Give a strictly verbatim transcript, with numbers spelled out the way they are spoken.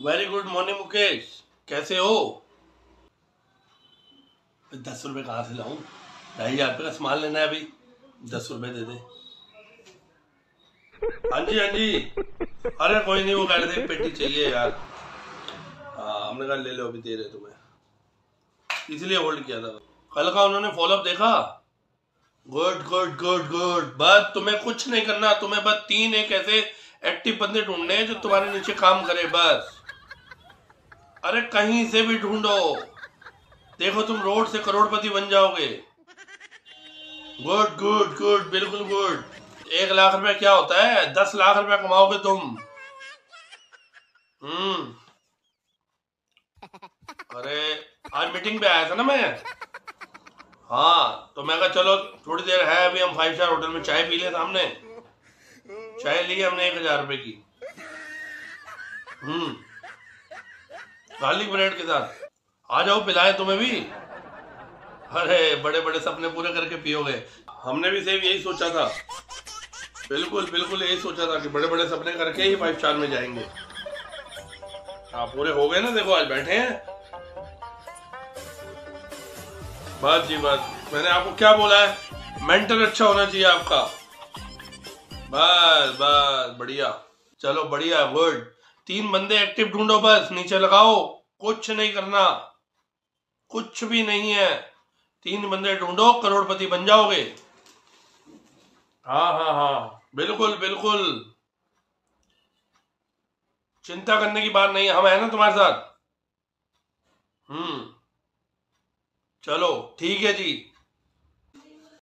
Very good morning Mukesh, कैसे हो? दस रुपए कहाँ से लाऊं? ढाई हजार रुपये का सामान लेना है अभी, दस रुपए दे दे। हाँ जी हाँ जी, अरे कोई नहीं, वो कह रहे थे पेटी चाहिए यार। हाँ, हमने कहा ले लो, अभी दे रहे तुम्हें, इसलिए होल्ड किया था। कल का उन्होंने फॉलोअप देखा? Good good good good. बस तुम्हें कुछ नहीं करना, तुम्हें बस तीन एक ऐसे एक्टिव बंदे ढूंढने हैं जो तुम्हारे नीचे काम करे बस। अरे कहीं से भी ढूंढो, देखो तुम रोड से करोड़पति बन जाओगे। गुड गुड गुड, बिल्कुल गुड। एक लाख रुपए क्या होता है, दस लाख रुपए कमाओगे तुम। हम्म। अरे आज मीटिंग पे आया था ना मैं। हाँ, तो मैं कहा चलो थोड़ी देर है अभी, हम फाइव स्टार होटल में चाय पी ले सामने। चाय ली हमने एक हजार रुपए की। हम्म, गार्लिक ब्रेड के साथ। आ जाओ, पिलाएं तुम्हें भी। अरे बड़े बड़े सपने पूरे करके पियोगे। हमने भी सेम यही सोचा था, बिल्कुल बिल्कुल यही सोचा था कि बड़े बड़े सपने करके ही फाइव स्टार में जाएंगे। हाँ, पूरे हो गए ना, देखो आज बैठे हैं। बस जी बस, मैंने आपको क्या बोला है, मेंटल अच्छा होना चाहिए आपका। बस बस, बढ़िया, चलो बढ़िया, गुड। तीन बंदे एक्टिव ढूंढो, बस नीचे लगाओ, कुछ नहीं करना, कुछ भी नहीं है। तीन बंदे ढूंढो, करोड़पति बन जाओगे। हाँ हाँ हाँ, बिल्कुल बिल्कुल, चिंता करने की बात नहीं है, हम है ना तुम्हारे साथ। हम्म, चलो ठीक है जी।